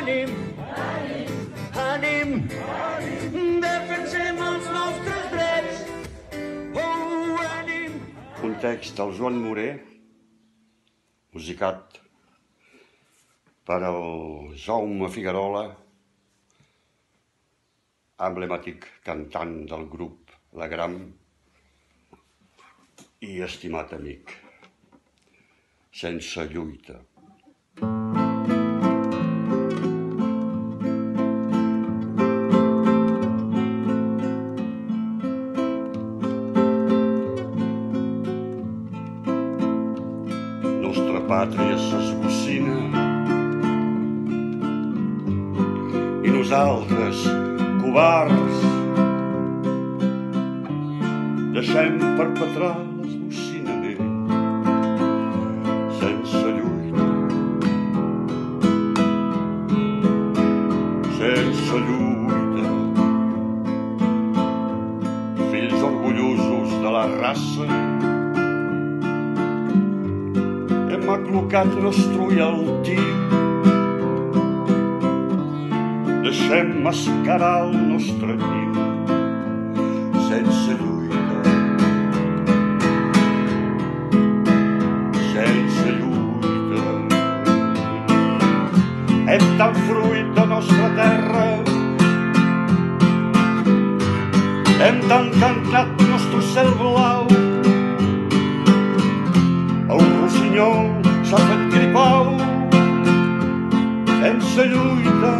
ànim, ànim, defensem els nostres drets. Oh, ànim. Un text del Joan Moré, musicat per el Jaume Figuerola, emblemàtic cantant del grup La Gram i estimat amic, sense lluita. Nostra pàtria s'esbocina i nosaltres, covards, deixem perpetrar l'esbocinament sense lluita, sense lluita. Fills orgullosos de la raça, hem aclocat nostre ull altiu. Deixem mascarar el nostre niu sense lluita, sense lluita. Hem tan fruit de nostra terra, hem tan cantat nostre cel blau. El rossinyol s'ha fet gripau sense lluita,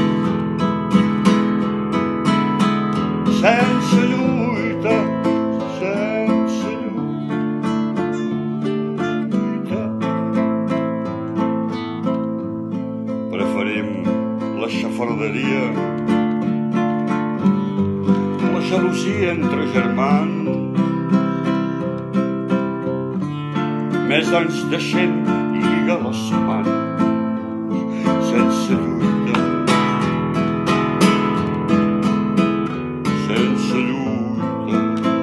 sense lluita, sense lluita. Preferim la xafarderia, la gelosia entre germans. Més ens deixem lligar les mans sense lluita, sense lluita.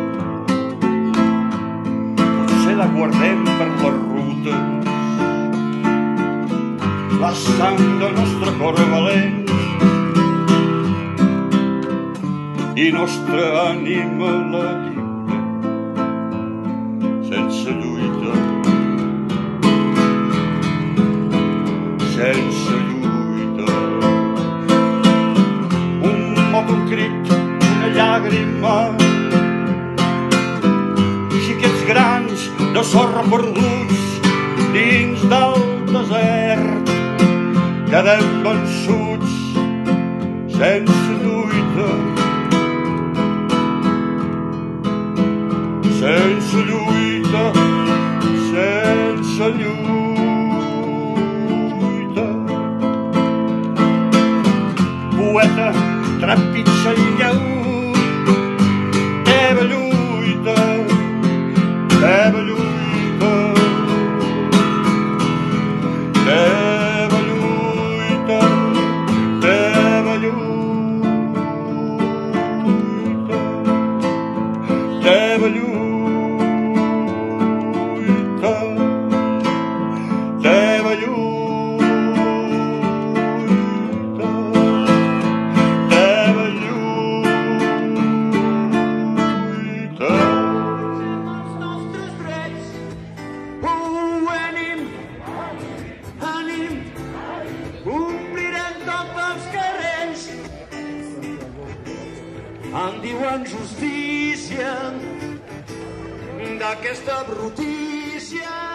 Potser la guardem per les rutes, la sang del nostre cor valent i nostra ànima la lliure, sense lluita, sense lluita. Un mot, un crit, una llàgrima, xiquets grans de sorra perduts dins del desert. Quedem vençuts sense lluita, sense lluita, sense lluita. Poeta, trepitja i lleut, teva lluita, teva lluita, teva lluita, teva lluita, teva lluita, teva lluita. En diuen justícia d'aquesta brutícia.